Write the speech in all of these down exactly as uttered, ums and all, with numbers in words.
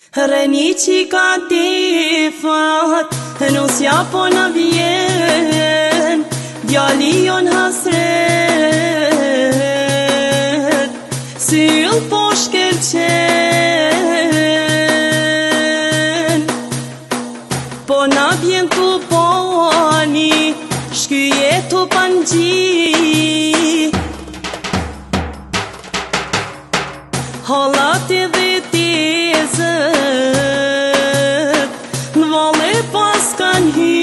Rënici ka tifat, nu s'ja po në vjen, djali jon hasret, syll po shkelqen. Po na vjen kuponi, shkyje tu pangji, halati dhe tezët, në vale pas kan hy.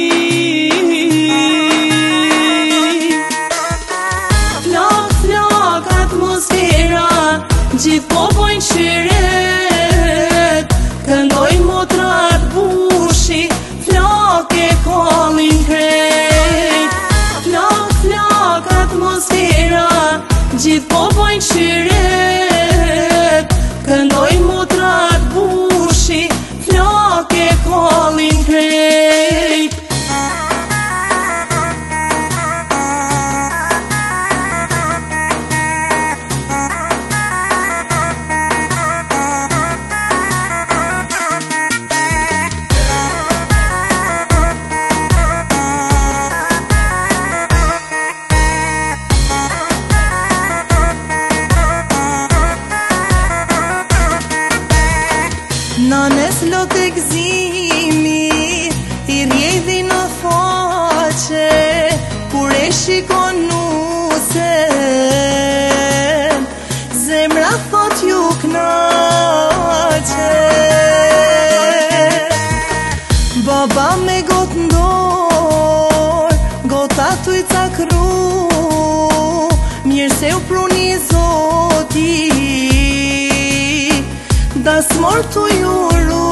Flak, flak atmosfera, gjithë po bojnë shyret, këndojnë motrat bushi, flak e kallin krejt. Flak, flak atmosfera, gjithë po bojnë shyret, këndojnë motrat bushi, flak e kallin krejt. Nanes lot e gzimi, i rjedhi në faqe, kur e shikon nusen, zemra thot ju knaqe. Baba me got ndor, gota tu i cakru, mirë se u pruni zoti, da s'mor tu juru.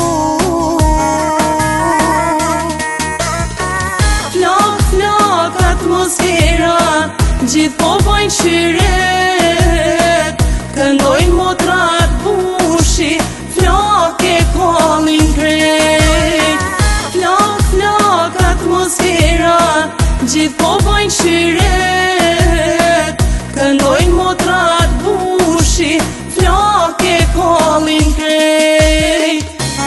Flak, flak atmosfera, gjithë po bojnë shyret, këndojnë motrat bushi, flak e kallin krejt. Flak, flak atmosfera, gjithë po bojnë shyret, këndojnë motrat bushi, flak e kallin krejt.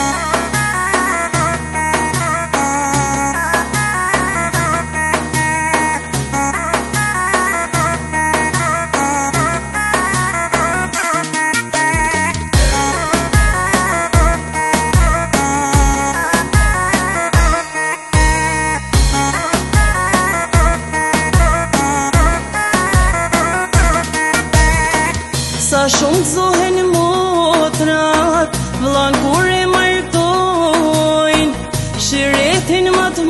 Sa shumë gëzohen motrat, vëllan kur e martojnë, shiretin më të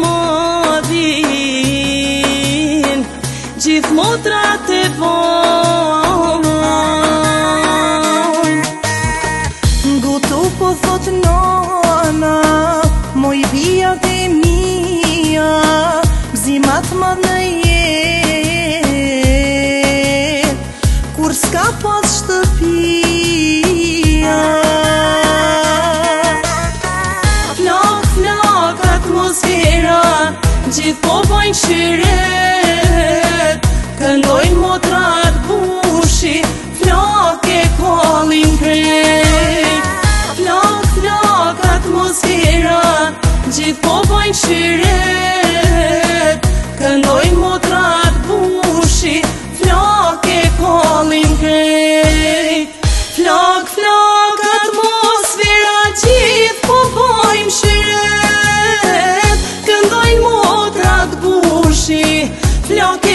madhin, gjithë motrat e vojnë. Ngutu po thot nana, moj vijat e mija, gzimat madh në jet, kur s'ka pas shtëpia. Flak, flak atmosfera, gjithë po bojnë shyret, këndojnë motrat bushi, flak e kallin krejt. Flak, flak atmosfera, gjithë po bojnë shyret, këndojnë motrat bushi, flak e kallin krejt. Flak, flak atmosfera, gjithë po bojnë shyret, këndojnë motrat bushi, flak